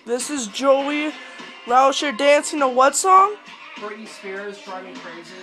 This is Joey Rauscher dancing to what song? Britney Spears, Drive Me Crazy.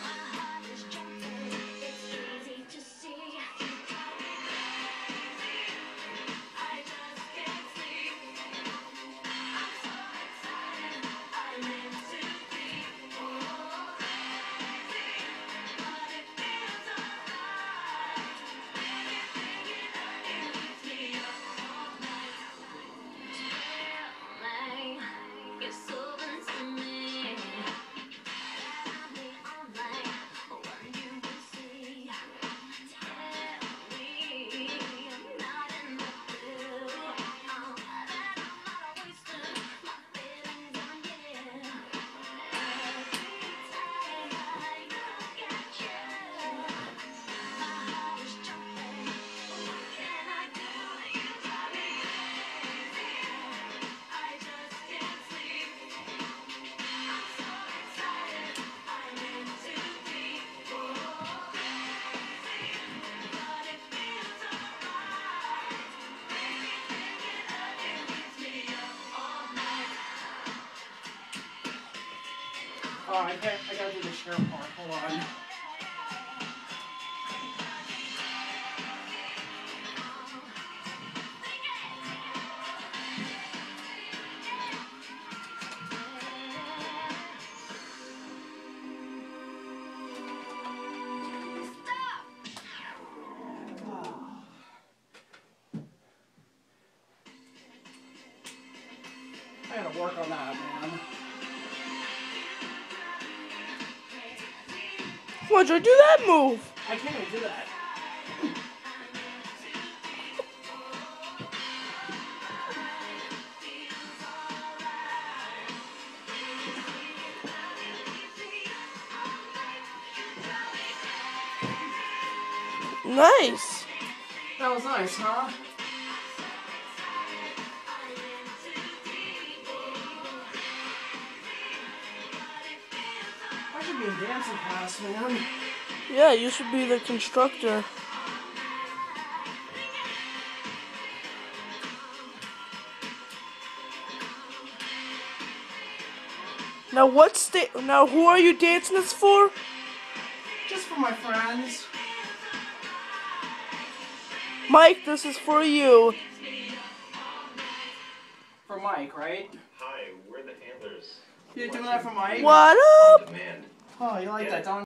Oh, I gotta do the share part. Hold on. I gotta work on that, man. Why'd you do that move? I can't even do that. Nice. That was nice, huh? I should be in dancing class, man. Yeah, you should be the constructor. Now who are you dancing this for? Just for my friends. Mike, this is for you. For Mike, right? Hi, we're the Handlers. You're doing that for Mike? What up? Demand. Oh, you like that, don't you?